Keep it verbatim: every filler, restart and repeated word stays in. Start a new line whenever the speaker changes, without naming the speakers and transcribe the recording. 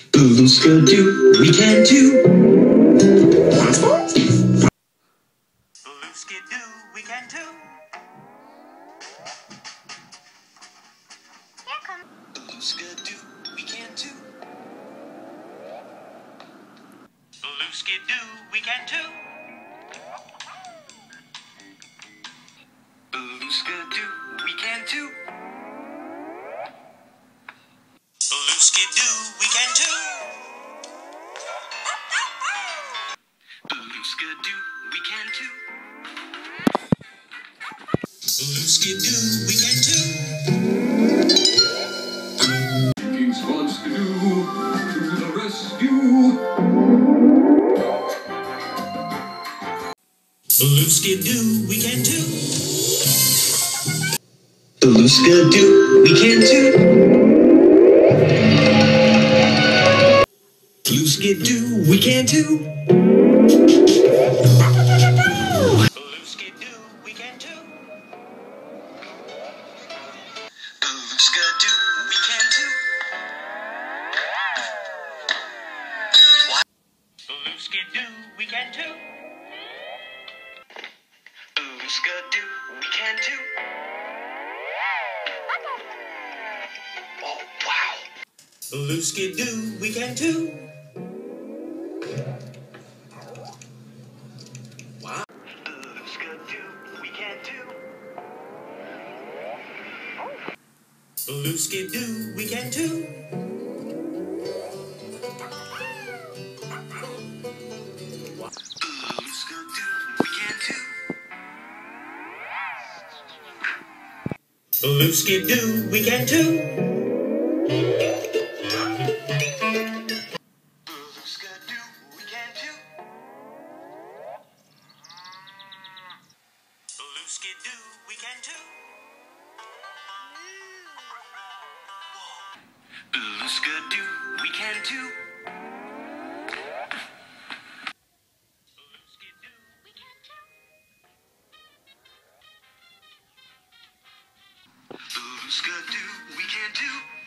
Ooh, Skidoo, we can too.
Ooh, Skidoo, we can too.
Ooh, Skidoo, we can too.
Ooh, Skidoo, we can too.
Ooh, Skidoo, we can too.
Ooh, Skidoo, we can too.
Ooh, Skidoo, we can too.
Ooh, Skidoo, we can too.
King Squad Skidoo to the rescue.
Ooh, Skidoo, we can too.
Ooh, Skidoo, we can too. Ooh, Skidoo, we can too.
Ooh, Skidoo, we can too.
Ooh, Skidoo, we can too.
Ooh, Skidoo, we can too.
Ooh, Skidoo, we can too. Oh, wow.
Ooh, Skidoo, we can too. Wow.
Ooh, Skidoo, we can too.
Ooh, Skidoo, we can too.
Ooh, Skidoo, we can too.
Ooh, Skidoo, we can too.
Ooh, Skidoo, we can too.
Ooh, Skidoo, we can too.
Ooh, Skidoo, we can too.
Ooh, Skidoo, we can too.
Ooh, Skidoo, we can too.